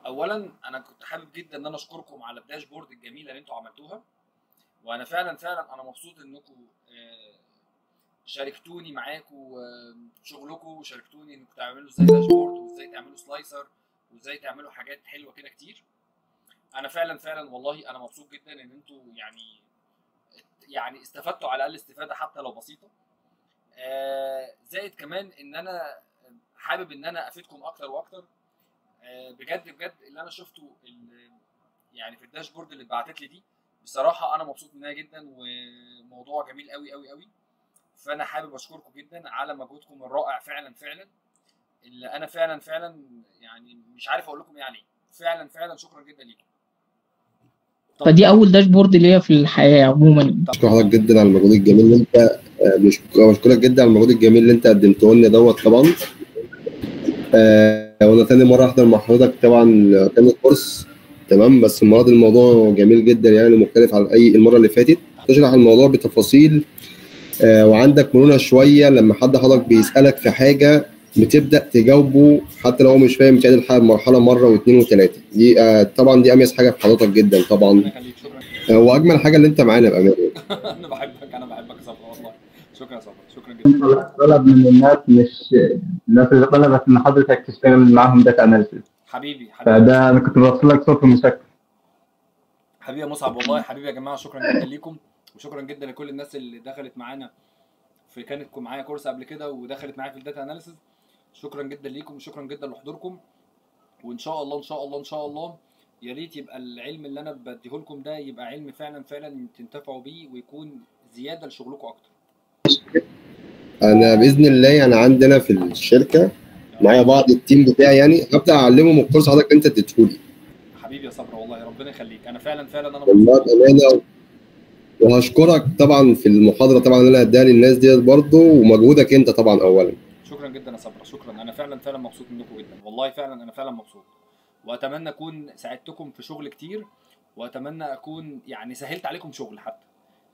اولا انا كنت حابب جدا ان انا اشكركم على الداشبورد الجميله اللي انتوا عملتوها، وانا فعلا انا مبسوط انكم شاركتوني معاكم شغلكم، وشاركتوني انكم تعملوا ازاي داشبورد وازاي تعملوا سلايسر وازاي تعملوا حاجات حلوه كده كتير. انا فعلا والله انا مبسوط جدا ان انتوا يعني استفدتوا على الاقل استفاده حتى لو بسيطه. زائد كمان ان انا حابب ان انا افيدكم اكتر واكتر. بجد اللي انا شفته يعني في الداشبورد اللي اتبعتت لي دي، بصراحه انا مبسوط منها جدا وموضوع جميل قوي. فانا حابب اشكركم جدا على مجهودكم الرائع فعلا اللي انا فعلا يعني مش عارف اقول لكم يعني فعلا شكرا جدا ليكم. فدي اول داشبورد ليا في الحياه عموما. بشكر حضرتك جدا على المجهود الجميل اللي انت بشكرك جدا على المجهود الجميل اللي انت قدمته لنا دوت طبعا. وانا تاني مره احضر مع حضرتك طبعا تاني كورس، تمام. بس المره دي الموضوع جميل جدا يعني، مختلف عن المره اللي فاتت. تشرح الموضوع بتفاصيل وعندك مرونه شويه. لما حضرتك بيسالك في حاجه بتبدا تجاوبه حتى لو هو مش فاهم، تعيد المرحله مره واثنين وثلاثه. دي طبعا دي اميز حاجه في حضرتك جدا طبعا، واجمل حاجه اللي انت معانا بامانه. انا بحبك يا صبري والله. شكرا يا صبري، شكرا جدا. طلب من الناس، مش الناس اللي طلبت ان حضرتك تشتغل معاهم داتا اناليسيس. حبيبي فده انا كنت بوصل لك صوت المشكل. حبيبي يا مصعب والله، حبيبي يا جماعه، شكرا جدا ليكم وشكرا جدا لكل الناس اللي دخلت معانا كانت معايا كورس قبل كده ودخلت معايا في الداتا اناليسيس. شكرا جدا ليكم وشكرا جدا لحضوركم. وان شاء الله يا ريت يبقى العلم اللي انا بديه لكم ده يبقى علم فعلا تنتفعوا بيه ويكون زياده لشغلكم اكتر. انا باذن الله يعني عندنا في الشركه معايا بعض التيم بتاعي، يعني هبدا اعلمهم الكورس حضرتك انت اديتهولي. حبيبي يا صبري والله، ربنا يخليك. انا فعلا انا والله بامانه، وهشكرك طبعا في المحاضره طبعا اللي انا هديها للناس ديت برضه، ومجهودك انت طبعا اولا. شكرا جدا يا صبري، شكرا. انا فعلا مبسوط منكم جدا والله، انا فعلا مبسوط. واتمنى اكون ساعدتكم في شغل كتير، واتمنى اكون يعني سهلت عليكم شغل حتى.